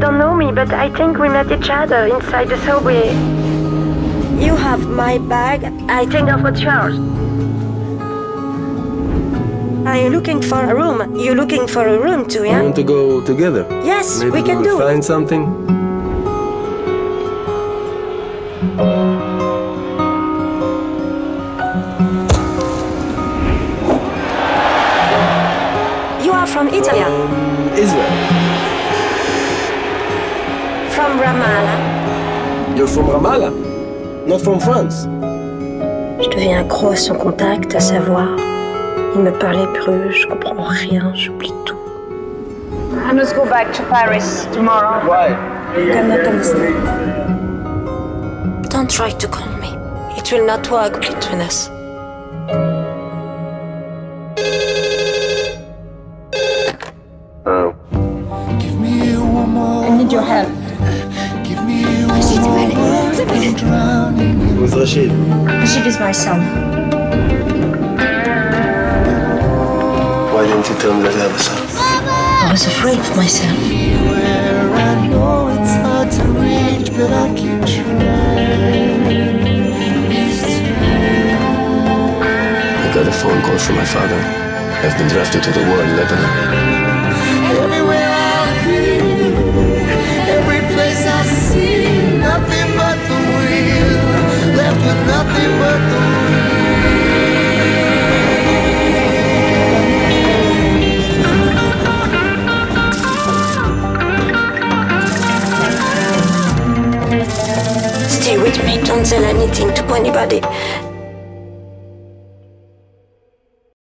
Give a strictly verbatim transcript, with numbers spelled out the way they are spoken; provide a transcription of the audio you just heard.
don't know me, but I think we met each other inside the subway. You have my bag. I think of what's yours. Are you looking for a room? You're looking for a room too, yeah? We want to go together. Yes, Maybe we can we'll do find it. something. You are from Italy? Um, Israel. From Ramallah? You're from Ramallah, not from France. Je deviens accro à son contact, à savoir. Il me parlait peu, je comprends rien, j'oublie tout. I must go back to Paris tomorrow. Why? You cannot understand. Don't try to calm me. It will not work between us. Oh. I need your help. Who's Rashid? Rashid is my son. Why didn't you tell me that I have a son? I was afraid of myself. I know it's hard to reach, but I keep trying. I got a phone call from my father. I've been drafted to the war in Lebanon. Everywhere I've been, every place I see, nothing but the wheel, left with nothing but the wheel. Stay with me, don't tell anything to anybody.